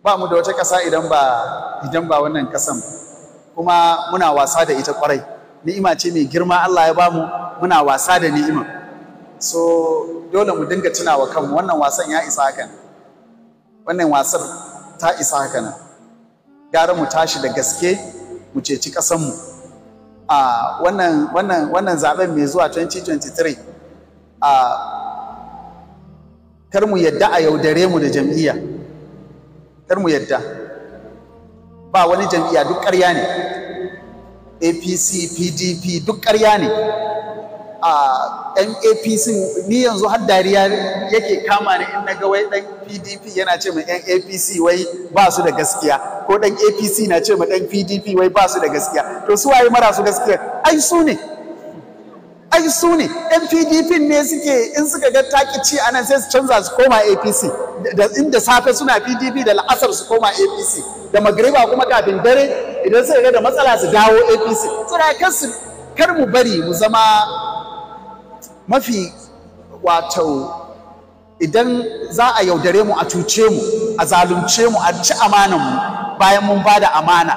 ba mu da wata ƙasa idan ba wannan ƙasan, kuma muna wasa da ita ƙwarai. Ni'ima ce mai girma Allah ya bamu, muna wasa da ni'ima. So dole mu dinga tunawa kanmu wannan wasan ya isa haka, wannan wasar ta isa haka nan. Gara mu tashi da gaske mu ceci ƙasanmu. A wannan zaben mai zuwa 2023, kar mu yadda a yaudare mu da jam'iyya, kar mu yadda. Ba wani jam'iyya, duk ƙarya ne. APC, PDP duk ƙarya ne. Ɗan APC ni yanzu har dariya yake kama ni in naga wai ɗan PDP yana ce ma ɗan APC wai ba su da gaskiya, ko ɗan APC na ce ma ɗan PDP wai ba su da gaskiya. To su waye marasu gaskiya? Ai su ne. Ai su ne. Ɗan PDP ne suke, in suka ga takici anan sai su canza su koma APC. Da inda safe suna PDP da la'asar su koma APC. Da magriba kuma kafin dare idan suka ga da matsala su dawo APC. Saboda kar mu bari mu zama mafi, wato idan za a yaudare mu, a cuce mu, a zalunce mu, a ci amanan mu bayan mun bada amana,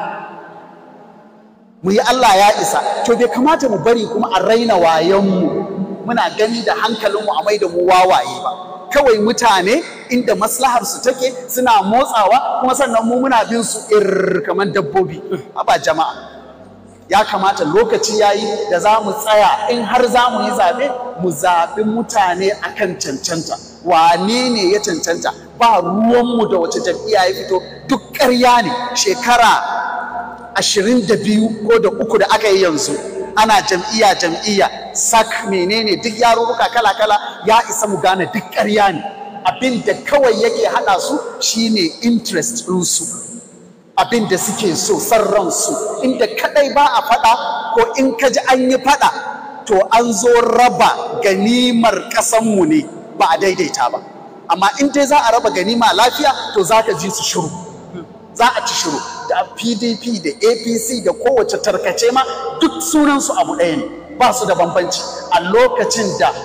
mu yi Allah ya isa, to bai kamata mu bari kuma a raina wayan mu, muna gani da hankalin mu a mai da mu wawaye ba. Kawai mutane inda maslahar su take suna motsawa, kuma sannan mu muna bin su kamar dabbobi. Aba jama'a, ya kamata lokaci yayi da za mu tsaya, in har za mu yi zaɓe, mu zaɓi mutane akan cancanta. Wane ne ya cancanta? Ba ruwanmu da wace jam'iyya ya fito, duk ƙarya ne. Shekara 22 ko da 3 da aka yi yanzu ana jam'iyya sak menene duk yarurruka kala-kala, ya isa mu gane duk ƙarya ne. Abin da kawai yake haɗa su shine interest ɗinsu, abin da suke so, san ransu. Inda kadai ba a faɗa, ko in ka ji an yi faɗa, to an zo raba ganimar ƙasanmu ne, ba a daidaita ba. Amma in dai za a raba ganima lafiya, to za ka ji su shiru, za a ci shiru. Da PDP da APC da kowace tarkace ma duk sunansu abu ɗaya ne, ba su da bambanci. A lokacin da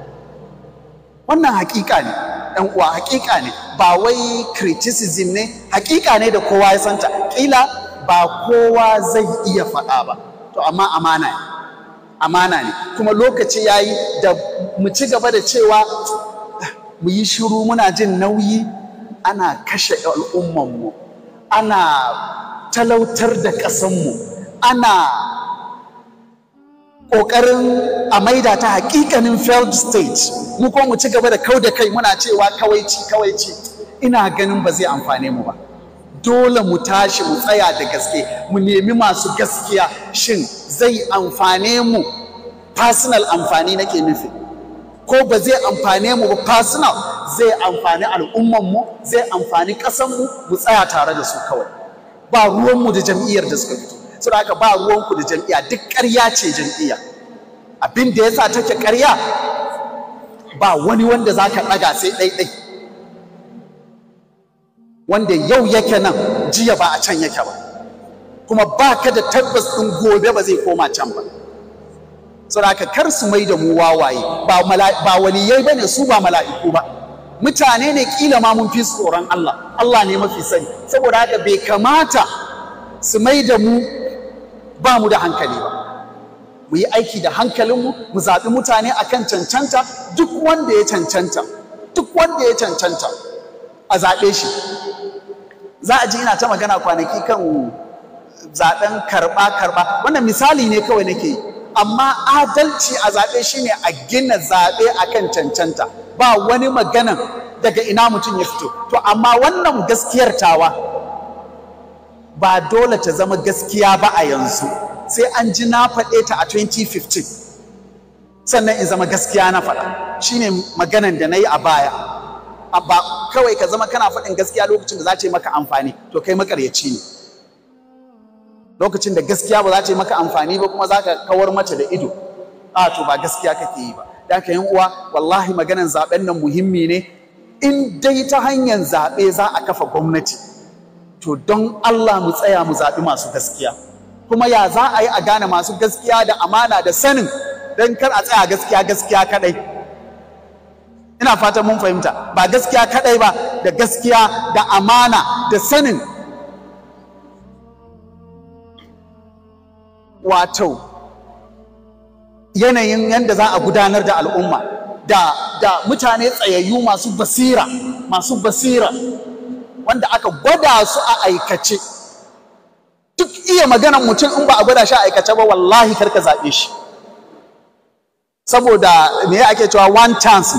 wannan hakika ne, ɗan uwa, hakika ne, ba wai criticism ne, hakika ne da kowa ya santa. Kila ba kowa zai iya faɗa ba, to amma amana ne. Kuma lokaci yayi da mu ci gaba da cewa mu yi shiru, muna jin nauyi, ana kashe al'ummanmu, ana talautar da ƙasanmu, ana ƙoƙarin a maida ta hakikanin failed state, mu kuma mu ci gaba da kau da kai muna cewa kawaici. Ina ganin ba zai amfane mu ba. Dole mu tashi mu tsaya da gaske, mu nemi masu gaskiya. Shin zai amfane mu personal amfani nake nufi, ko ba zai amfane mu ba personal, zai amfani al'ummanmu, zai amfani ƙasanmu, mu tsaya tare da su kawai. Ba ruwanmu da jam'iyyar da suka fito. Saboda haka ba ruwanku da jam'iyya, duk ƙarya ce jam'iyya. Abin da yasa take ƙarya, ba wani wanda za ka ɗaga sai ɗaiɗai, wanda yau yake nan, jiya ba a can yake ba, kuma ba ka da tabbas ɗin gobe ba zai koma can ba. Saboda haka kar su mai da mu wawaye, ba waliyai ba ne su, ba mala'iku ba, mutane ne, ƙila ma mun fi tsoron Allah, Allah ne mafi sani. Saboda haka bai kamata su mai da mu ba mu da hankali ba. Mu yi aiki da hankalinmu, mu zaɓi mutane akan cancanta. Duk wanda ya cancanta a zaɓe shi. Za a ji ina ta magana kwanaki kan zaɓen karɓa. Wannan misali ne kawai nake yi, amma adalci a zaɓe shine a gina zaɓe akan cancanta, ba wani maganan daga ina mutum ya fito. To amma wannan gaskiyar tawa ba dole ta zama gaskiya ba a yanzu, sai an ji na faɗe ta a 2015 sannan in zama gaskiya na faɗa. Shine maganan da na yi a baya. Ba kawai ka zama kana faɗin gaskiya lokacin da za ta yi maka amfani, to kai makaryaci ne. Lokacin da gaskiya ba za ta yi maka amfani ba, kuma za ka kawar mata da ido, to ba gaskiya kake yi ba. Da haka yan uwa, wallahi maganan zaɓen nan muhimmi ne. In dai ta hanyar zaɓe za a kafa gwamnati, to don Allah mu tsaya mu zaɓi masu gaskiya. Kuma ya za a yi a gane masu gaskiya da amana da sanin, don kar a tsaya gaskiya kadai. Ina fatan mun fahimta, ba gaskiya kadai ba, da gaskiya da amana da sanin wato yanayin yadda za a gudanar da al'umma da mutane tsayayyu masu basira wanda aka gwada su a aikace. Duk iya maganan mutum in ba a gwada shi a aikace ba wallahi karka zaɓe shi, saboda me ake cewa one chance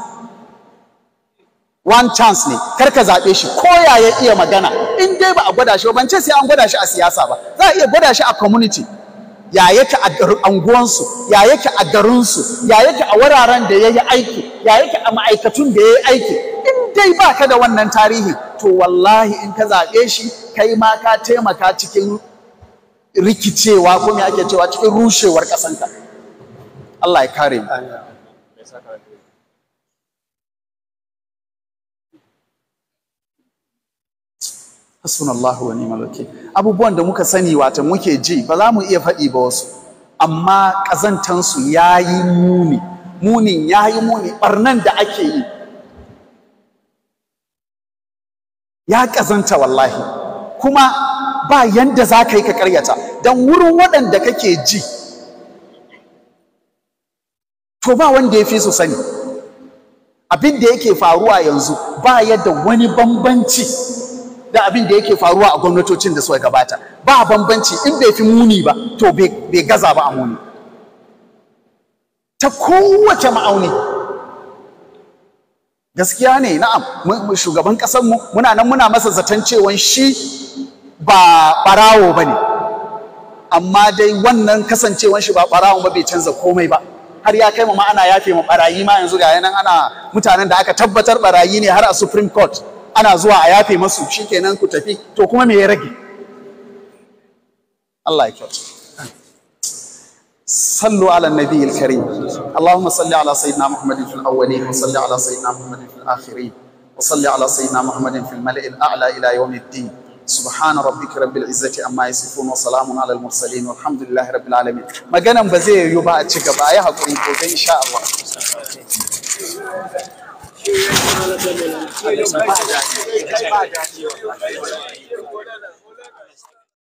ne, karka zaɓe shi ko ya iya magana in dai ba a gwada shi ba. Ban ce sai an gwada shi a siyasa ba, za a iya gwada shi a community, ya yake a anguwansu, ya yake a garinsu, ya yake a wuraren da ya yi aiki, ya yake a ma'aikatun da ya yi aiki. In dai ba ka da wannan tarihi, to wallahi in ka zaɓe shi kai ma ka taimaka cikin rikicewa ko me ake cewa cikin rushewar ƙasanka. Allah ya kare mu. Hasbunallahu wa ni'mal wakil. Abubuwan da muka sani wato muke ji ba za mu iya faɗi ba wasu, amma ƙazantansu ya yi muni, munin ya yi muni, ɓarnan da ake yi ya ƙazanta wallahi, kuma ba yanda za ka yi ka ƙaryata, don wurin waɗanda kake ji to ba wanda ya fi su sani. Abin da yake faruwa yanzu ba yadda wani bambanci da abin da yake faruwa a gwamnatocin da suka gabata, ba bambanci. In bai fi muni ba to bai gaza ba a muni ta kowace ma'auni. Gaskiya ne, na'am, shugaban ƙasarmu muna nan muna masa zaton cewa shi ba ɓarawo ba ne, amma dai wannan kasancewan shi ba ɓarawo ba bai canza komai ba. Har ya kai ma ana yafe ma ɓarayi ma yanzu ga yanan ana mutanen da aka tabbatar ɓarayi ne har a Supreme Court ana zuwa a yafe masu, shikenan ku tafi. To kuma me ya rage? Allah ya kyauta. صلوا على النبي الكريم. اللهم صل على سيدنا محمد في الأولين، وصل على سيدنا محمد في الآخرين، وصل على سيدنا محمد في الملأ الأعلى إلى يوم الدين. سبحان ربك رب العزة عما يصفون وسلام على المرسلين والحمد لله رب العالمين. maganan ba zai yiwu ba a ci gaba, ayi hakuri gobe insha Allah.